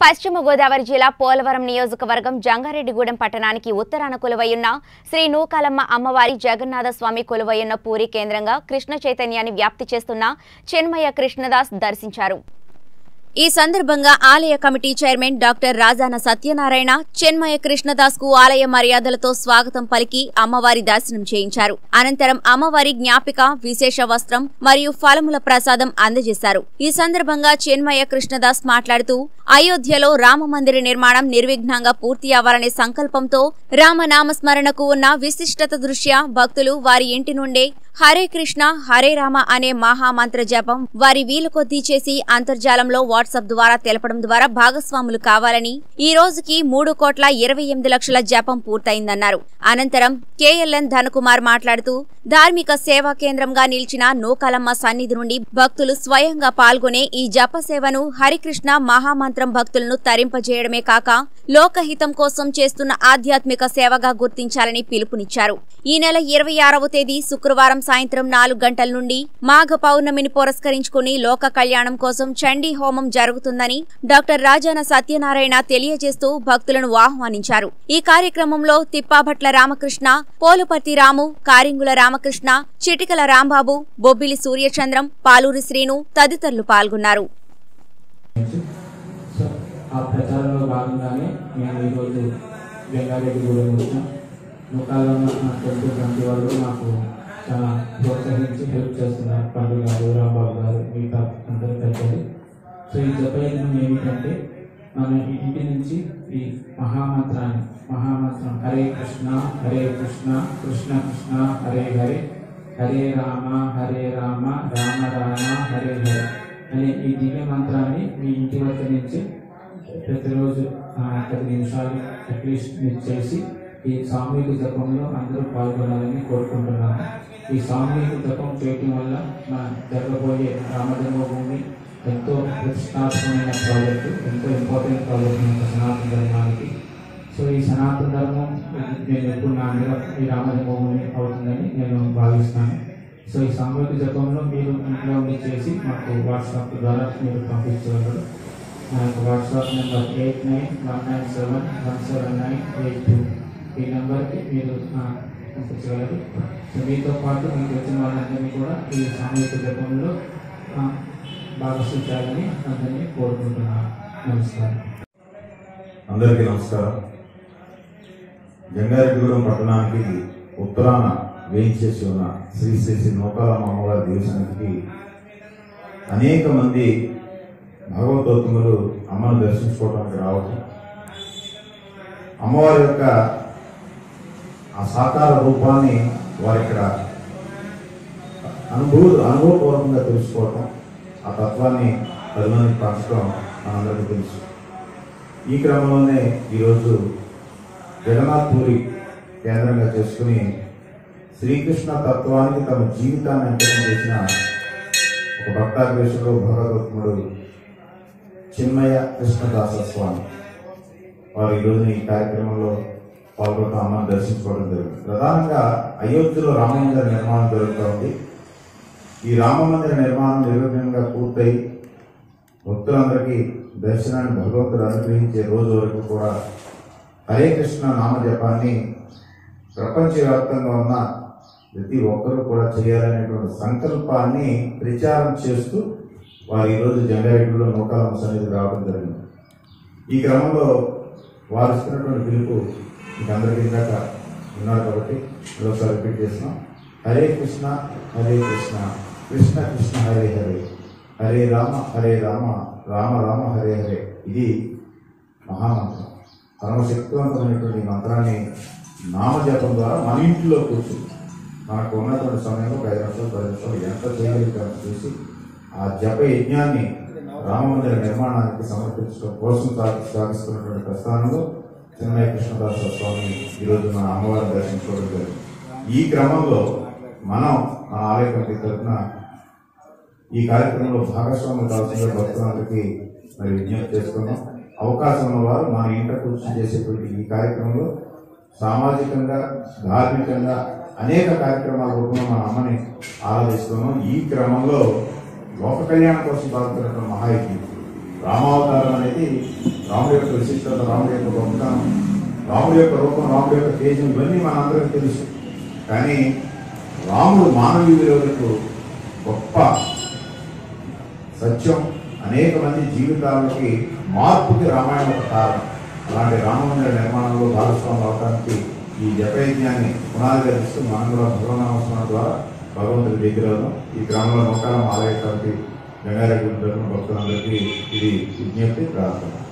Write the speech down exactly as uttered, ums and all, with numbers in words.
పశ్చిమ గోదావరి జిల్లా పోలవరం నియోజకవర్గం జంగారెడ్డిగూడెం పట్టణానికి ఉత్తరాన కొలువైయున్న శ్రీ నూకాలమ్మ అమ్మవారి జగన్నాథ స్వామి కొలువైయున్న పూరి కేంద్రంగా కృష్ణ చైతన్యాన్ని వ్యాప్తి చేస్తున్న చిన్మయ కృష్ణదాస్ దర్శించారు। ఈ సందర్భంగా ఆలయ committee chairman doctor Rajana Satyanarayana Chinmaya Krishnadas కు ఆలయ మర్యాదలతో స్వాగతం పలికి అమ్మవారి దర్శనం చేయించారు। అనంతరం అమ్మవారి జ్ఞాపిక విశేష వస్త్రం మరియు ఫలముల ప్రసాదం అందజేశారు। ఈ సందర్భంగా చిన్మయ కృష్ణదాస్ మాట్లాడుతూ అయోధ్యలో రామమందిర నిర్మాణం నిర్విఘ్నంగా పూర్తి అవ్వాలనే సంకల్పంతో రామనామస్మరణకు ఉన్న విశిష్టత దృష్ట్యా భక్తులు వారి ఇంటి నుండే హరే కృష్ణ హరే రామ అనే మహామంత్ర జపం వారి వీలు కొద్దీ చేసి అంతర్జాలంలో వాట్సాప్ ద్వారా తెలపడం ద్వారా భాగస్వాములు కావాలని ఈ రోజుకి మూడు కోట్ల ఇరవై ఎనిమిది లక్షల జపం పూర్తయిందన్నారు। అనంతరం కేఎల్ఎన్ ధనకుమార్ మాట్లాడుతూ ధార్మిక సేవా కేంద్రంగా నిలిచిన నూకాలమ్మ సన్నిధి నుండి భక్తులు స్వయంగా పాల్గొనే ఈ జప సేవను హరికృష్ణ మహామంత్రం భక్తులను తరింపజేయడమే కాక లోకహితం కోసం చేస్తున్న ఆధ్యాత్మిక సేవగా గుర్తించాలని పిలుపునిచ్చారు। ఈ నెల ఇరవై ఆరవ తేదీ శుక్రవారం సాయంత్రం నాలుగు గంటల నుండి మాఘ పౌర్ణమిని పురస్కరించుకుని లోక కళ్యాణం కోసం చండీ హోమం జరుగుతుందని డాక్టర్ రాజాన సత్యనారాయణ తెలియజేస్తూ భక్తులను ఆహ్వానించారు। ఈ కార్యక్రమంలో తిప్పాభట్ల రామకృష్ణ, పోలుపర్తి రాము, కారింగుల రామకృష్ణ, చిటికల రాంబాబు, బొబ్బిలి సూర్యచంద్రం, పాలూరి శ్రీను తదితరులు పాల్గొన్నారు। చాలా ప్రోత్సహించి హెల్ప్ చేస్తున్నారు పండుగ గారు, రాంబాబు గారు, మిగతా అందరూ కలిపి। సో ఈ జపయజ్ఞం ఏమిటంటే మన ఇంటి నుంచి ఈ మహామంత్రాన్ని మహామంత్రం హరే కృష్ణ హరే కృష్ణ కృష్ణ కృష్ణ హరే హరే హరే రామ హరే రామ రామ రామ హరే హరే అనే ఈ దివ్య మంత్రాన్ని మీ ఇంటి వద్ద నుంచి ప్రతిరోజు పది నిమిషాలు అట్లీస్ట్ మీరు చేసి ఈ సామూహిక జపంలో అందరూ పాల్గొనాలని కోరుకుంటున్నాను। ఈ సామూహిక జపం చేయటం వల్ల మన జరగబోయే రామజన్మభూమి ఎంతో ప్రతిష్టాత్మకమైన ప్రాజెక్టు, ఎంతో ఇంపార్టెంట్ ప్రాజెక్ట్ మన సనాతన ధర్మానికి। సో ఈ సనాతన ధర్మం నేను ఎప్పుడు నా అందరూ ఈ రామజన్మభూమి అవుతుందని నేను భావిస్తాను। సో ఈ సామూహిక జపంలో మీరు ఇంట్లో ఉండి చేసి మాకు వాట్సాప్ ద్వారా మీరు పంపించగలరు। నా యొక్క WhatsApp number eight nine one nine seven one seven nine eight two ఈ నెంబర్కి మీరు పంపించగలరు। సో మీతో పాటు మీకు వచ్చిన వాళ్ళందరినీ కూడా ఈ సామూహిక జపంలో భాగస్వామ్యం చేయాలని అందరినీ కోరుకుంటున్నాను। నమస్కారం। అందరికీ నమస్కారం। జంగారెడ్డిగూడెం పట్టణానికి ఉత్తరాన వేయించేసి ఉన్న శ్రీ శ్రీ శ్రీ నూకాలమ్మ అమ్మవారి దేవస్థానానికి అనేక మంది భగవతోత్తములు అమ్మను దర్శించుకోవడానికి రావటం, అమ్మవారి యొక్క ఆ సాకార రూపాన్ని వారి ఇక్కడ అనుభవ అనుభవపూర్వకంగా తెలుసుకోవటం, ఆ తత్వాన్ని పది మందికి పంచడం మనందరికీ తెలుసు। ఈ క్రమంలోనే ఈరోజు జగన్నాథ్ పూరి కేంద్రంగా చేసుకుని శ్రీకృష్ణ తత్వానికి తమ జీవితాన్ని అంకితం చేసిన ఒక భక్తాగ్రేషుడు భగవతోత్తముడు చిన్మయ కృష్ణదాస స్వామి వారు ఈరోజు ఈ కార్యక్రమంలో పాల్గొనడం, అమ్మను దర్శించుకోవడం జరిగింది। ప్రధానంగా అయోధ్యలో రామమందిర నిర్మాణం జరుగుతూ ఉంది। ఈ రామమందిర నిర్మాణం నిర్విఘ్నంగా పూర్తయి భక్తులందరికీ దర్శనాన్ని భగవంతుడు అనుగ్రహించే రోజు వరకు కూడా హరే కృష్ణ నామజపాన్ని ప్రపంచవ్యాప్తంగా ఉన్న ప్రతి ఒక్కరూ కూడా చేయాలనేటువంటి సంకల్పాన్ని ప్రచారం చేస్తూ వారు ఈరోజు జంగారెడ్డిలో నూకాలమ్మ సన్నిధికి రావడం జరిగింది। ఈ క్రమంలో వారు ఇస్తున్నటువంటి పిలుపు మీకు అందరికీ ఇందాక ఉన్నారు కాబట్టి మరోసారి రిపీట్ చేస్తున్నాం। హరే కృష్ణ హరే కృష్ణ కృష్ణ కృష్ణ హరే హరే హరే రామ హరే రామ రామ రామ హరే హరే ఇది మహామంత్రం। పరమశక్తివంతమైనటువంటి మంత్రాన్ని నామజపం ద్వారా మన ఇంట్లో కూర్చుని మనకు ఉన్నటువంటి సమయంలో ఒక ఐదు నిమిషాలు పది నిమిషాలు ఎంత చేయగలుగుతామో చూసి ఆ జప యజ్ఞాన్ని రామమందిర నిర్మాణానికి సమర్పించడం కోసం సాగిస్తున్నటువంటి ప్రస్థానంలో చిన్మయ కృష్ణదాస స్వామి ఈరోజు మన అమ్మవారిని దర్శించుకోవడం జరిగింది। ఈ క్రమంలో మనం మన ఆలయ కమిటీ తరఫున ఈ కార్యక్రమంలో భాగస్వాములు కావాల్సిన భక్తులందరికీ మరి విజ్ఞప్తి చేసుకున్నాం। అవకాశం ఉన్నవారు మన ఇంట కూర్చొని చేసేటువంటి ఈ కార్యక్రమంలో సామాజికంగా ధార్మికంగా అనేక కార్యక్రమాల రూపంలో మన అమ్మని ఆరాధిస్తున్నాం। ఈ క్రమంలో లోక కళ్యాణం కోసం బాగుతున్నటువంటి మహాయజ్ఞం రామావతారం అనేది రాముడి యొక్క విశిష్టత, రాముడి యొక్క గొప్పతనం, రాముడి యొక్క రూపం, రాముడి యొక్క తేజం ఇవన్నీ మనందరికీ తెలుసు. కానీ రాముడు మానవీయ విలువలకు గొప్ప సత్యం, అనేక మంది జీవితాలకి మార్పుకి రామాయణం ఒక కారణం. అలాంటి రామమందిర నిర్మాణంలో భాగస్వాములు అవడానికి ఈ జపయజ్ఞాన్ని పునాదిగా తీసుకుని మనం కూడా భగవన్నామస్మరణ ద్వారా భగవంతుడి దగ్గర ఈ గ్రామంలో నౌకాలం ఆలయ కమిటీ గంగారెడ్డి భక్తులందరికీ ఇది విజ్ఞప్తి, ప్రార్థన.